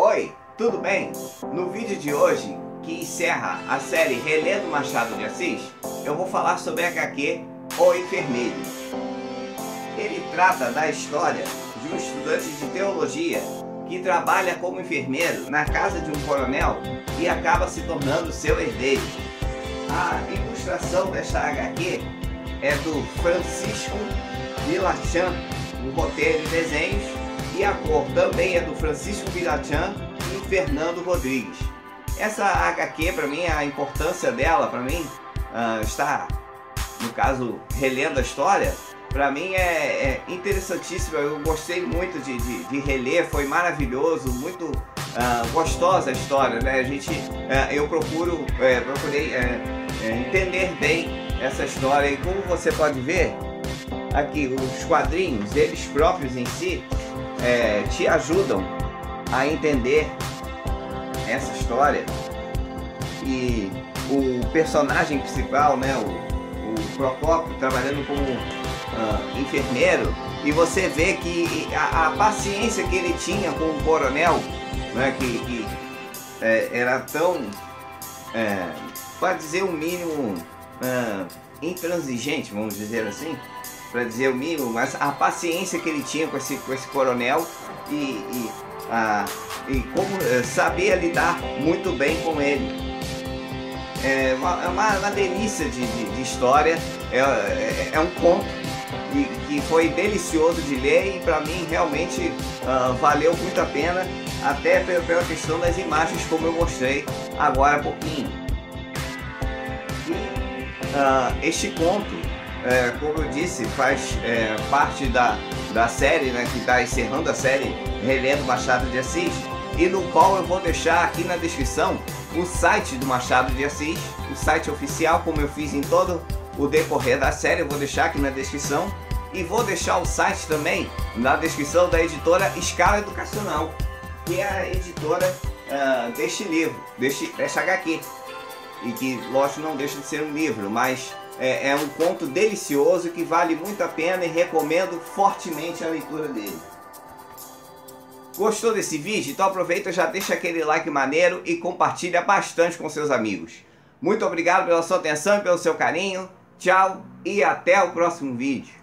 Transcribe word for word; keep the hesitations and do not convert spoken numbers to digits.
Oi, tudo bem? No vídeo de hoje, que encerra a série Relendo Machado de Assis, eu vou falar sobre a agá quê O Enfermeiro. Ele trata da história de um estudante de teologia que trabalha como enfermeiro na casa de um coronel e acaba se tornando seu herdeiro. A ilustração desta agá quê é do Francisco Vilachan, no roteiro e desenhos, e a cor também é do Francisco Vilachan e Fernando Rodrigues. Essa agá quê, para mim, a importância dela, para mim, uh, está, no caso, relendo a história, para mim é, é interessantíssima. Eu gostei muito de, de, de reler, foi maravilhoso, muito uh, gostosa a história, né? A gente, uh, eu procuro, uh, procurei uh, uh, entender bem essa história, e como você pode ver aqui, os quadrinhos, eles próprios em si, É, te ajudam a entender essa história. E o personagem principal, né, o, o Procópio, trabalhando como uh, enfermeiro, e você vê que a, a paciência que ele tinha com o coronel, né, que, que é, era tão, é, para dizer o mínimo, uh, intransigente, vamos dizer assim, para dizer o mínimo, mas a paciência que ele tinha com esse, com esse coronel e, e, a, e como sabia lidar muito bem com ele. É uma, uma, uma delícia de, de, de história, é, é, é um conto que, que foi delicioso de ler, e para mim realmente uh, valeu muito a pena, até pela, pela questão das imagens, como eu mostrei agora há pouquinho. E, uh, este conto, É, como eu disse, faz é, parte da, da série, né, que está encerrando a série Relendo Machado de Assis, e no qual eu vou deixar aqui na descrição o site do Machado de Assis, o site oficial, como eu fiz em todo o decorrer da série. Eu vou deixar aqui na descrição, e vou deixar o site também na descrição da editora Escala Educacional, que é a editora uh, deste livro, deste, desta agá quê, e que, lógico, não deixa de ser um livro, mas É, é um conto delicioso que vale muito a pena, e recomendo fortemente a leitura dele. Gostou desse vídeo? Então aproveita, já deixa aquele like maneiro e compartilha bastante com seus amigos. Muito obrigado pela sua atenção e pelo seu carinho. Tchau e até o próximo vídeo.